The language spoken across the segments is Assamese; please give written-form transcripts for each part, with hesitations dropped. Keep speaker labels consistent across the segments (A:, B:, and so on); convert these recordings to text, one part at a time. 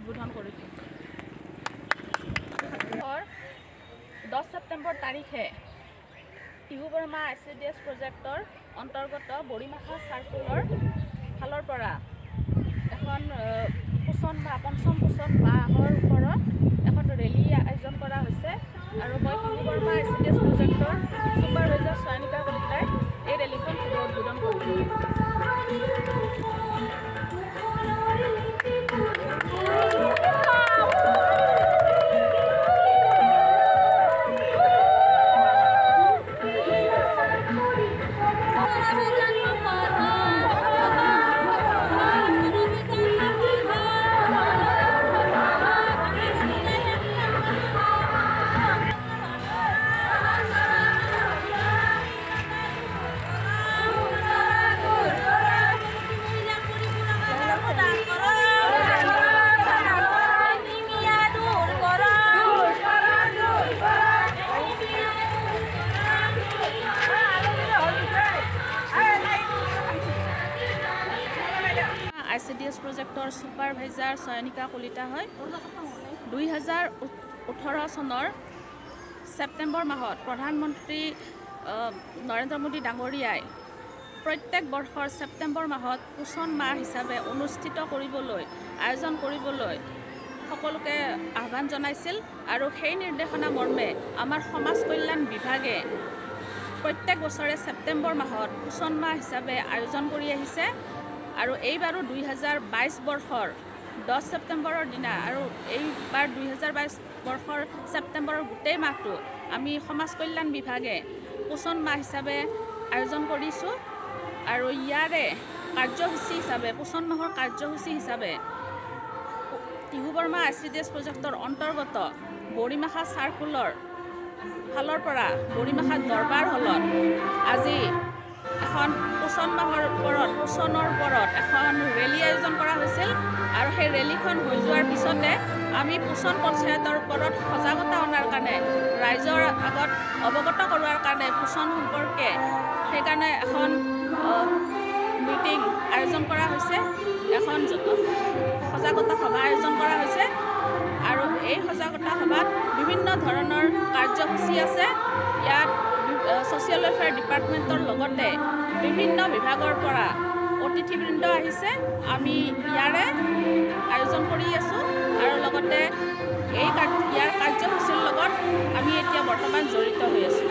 A: উদ্বোধন কৰিছোঁ। 10 ছেপ্টেম্বৰ তাৰিখে টিহু বৰমা ICDS প্ৰজেক্টৰ অন্তৰ্গত বৰিমাখা চাৰ্কুলৰ ফালৰ পৰা এখন পোষণ বা পঞ্চম পোষণ মাহৰ ওপৰত এখন ৰেলী আয়োজন কৰা হৈছে আৰু মই টিহু বৰমা ICDS প্ৰজেক্টৰ ছুপাৰভাইজাৰ চয়নিকা কলিতাই এই ৰেলীখন উদ্বোধন কৰিছোঁ। ICDS প্ৰজেক্টৰ ছুপাৰভাইজাৰ চয়নিকা কলিতা হয়। 2018 চনৰ ছেপ্টেম্বৰ মাহত প্ৰধানমন্ত্ৰী নৰেন্দ্ৰ মোদী ডাঙৰীয়াই প্ৰত্যেক বৰ্ষৰ ছেপ্টেম্বৰ মাহত পোষণ মাহ হিচাপে অনুষ্ঠিত কৰিবলৈ আয়োজন কৰিবলৈ সকলোকে আহ্বান জনাইছিল আৰু সেই নিৰ্দেশনা মৰ্মে আমাৰ সমাজ কল্যাণ বিভাগে প্ৰত্যেক বছৰে ছেপ্টেম্বৰ মাহত পোষণ মাহ হিচাপে আয়োজন কৰি আহিছে আৰু এইবাৰো 2022 বৰ্ষৰ 10 ছেপ্টেম্বৰৰ দিনা আৰু এইবাৰ 2022 বৰ্ষৰ ছেপ্টেম্বৰৰ গোটেই মাহটো আমি সমাজ কল্যাণ বিভাগে পোষণ মাহ হিচাপে আয়োজন কৰিছোঁ আৰু ইয়াৰে কাৰ্যসূচী হিচাপে পোষণ মাহৰ কাৰ্যসূচী হিচাপে টিহু বৰমা ICDS প্ৰজেক্টৰ অন্তৰ্গত বৰিমাখা চাৰ্কুলৰ ফালৰ পৰা বৰিমাখা দৰবাৰ হলত আজি এখন পোষণ মাহৰ ওপৰত পোষণৰ ওপৰত এখন ৰেলী আয়োজন কৰা হৈছিল আৰু সেই ৰেলীখন হৈ যোৱাৰ পিছতে আমি পোষণ পঞ্চায়তৰ ওপৰত সজাগতা অনাৰ কাৰণে ৰাইজৰ আগত অৱগত কৰোৱাৰ কাৰণে পোষণ সম্পৰ্কে সেইকাৰণে এখন মিটিং আয়োজন কৰা হৈছে, এখন সজাগতা সভা আয়োজন কৰা হৈছে আৰু এই সজাগতা সভাত বিভিন্ন ধৰণৰ কাৰ্যসূচী আছে। ইয়াত ছ'চিয়েল ৱেলফেয়াৰ ডিপাৰ্টমেণ্টৰ লগতে বিভিন্ন বিভাগৰ পৰা অতিথিবৃন্দ আহিছে। আমি ইয়াৰে আয়োজন কৰি আছোঁ আৰু লগতে ইয়াৰ কাৰ্যসূচীৰ লগত আমি এতিয়া বৰ্তমান জড়িত হৈ আছোঁ।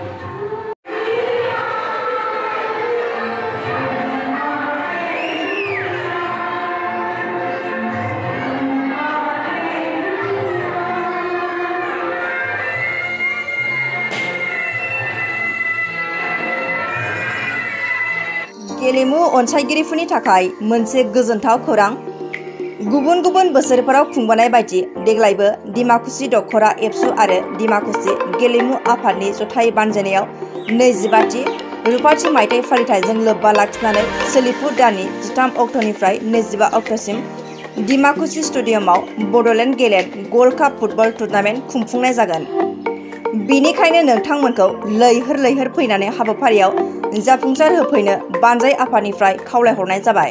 B: गेलेमु अनसायगिरिफोरनि थाखाय मोनसे गोजोनथाव खौरां। गुबुन गुबुन बोसोरफोराव खुंबोनाय बायदि देग्लायबो डिमाकुसि दखरा एबसु आरो डिमाकुसि गेलेमु आफादनि जथाय बानजायनायाव 25थि रुपाथि मायथाइ फालिथायजों लोब्बा लाखिनानै सोलिफु दाननि 13 अक्ट'निफ्राय 25 अक्ट'सिम डिमाकुसि स्टेडियामाव बड'लेण्ड गेलेन गल्ड काप फुटबल टुर्नामेन्ट खुंफुंनाय जागोन। बेनिखायनो नोंथांमोनखौ लैहोर लैहोर फैनानै हाबाफारियाव जाफुंसार होफैनो बानजाय आफादनिफ्राय खावलायहरनाय जाबाय।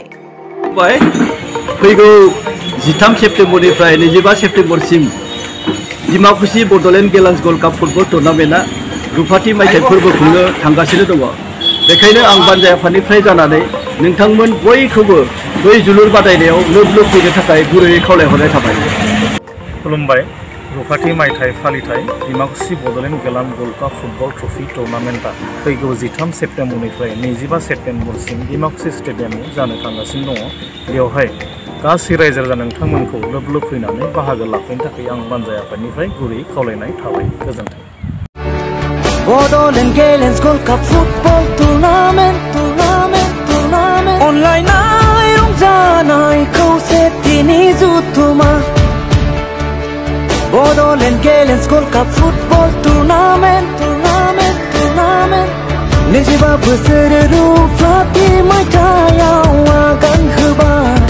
C: फैगौ 13 सेप्तेम्बरनिफ्राय 25 सेप्तेम्बरसिम डिमाकुसि बड'लेण्ड गेलेन्स गल्ड काप फुटबल टुर्नामेन्टआ रुपाथि मायथाइ फोरबो खुंनो थांगासिनो दङ। बेखायनो आं बानजाय आफादनिफ्राय जानानै नोंथांमोन बयखौबो बै जोलुर बादायनायाव लोब लोब फैनो थाखाय गुरैयै खावलायहरनाय थाबाय।
D: खुलुमबाय। रुपाथि मायथाइ फालिथाय डिमाकुसि बड'लेण्ड गेलेन्स गल्ड काप फुटबल ट्रफि टुर्नामेन्टआ फैगौ 13 सेप्तेम्बरनिफ्राय 25 सेप्तेम्बरसिम डिमाकुसि स्टेडियामाव जानो थांगासिनो दङ। बेवहाय गासै रायजो राजा नोंथांमोनखौ लोब लोब फैनानै बाहागो लाफैनो थाखाय आं बानजाय आफादनिफ्राय गुरै खावलायनाय थाबाय। गोजोन्थों।
E: बड'लेण्ड गेलेन्स गल्ड काप फुटबल टुर्नामेन्ट अनलायनाय रंजानाय खौसेथिनि जुथुमा बड'लेण्ड गेलेन्स गल्ड काप फुटबल टुर्नामेन्ट 25 बोसोर रुपाथि मायथाइयाव आगान होबाय।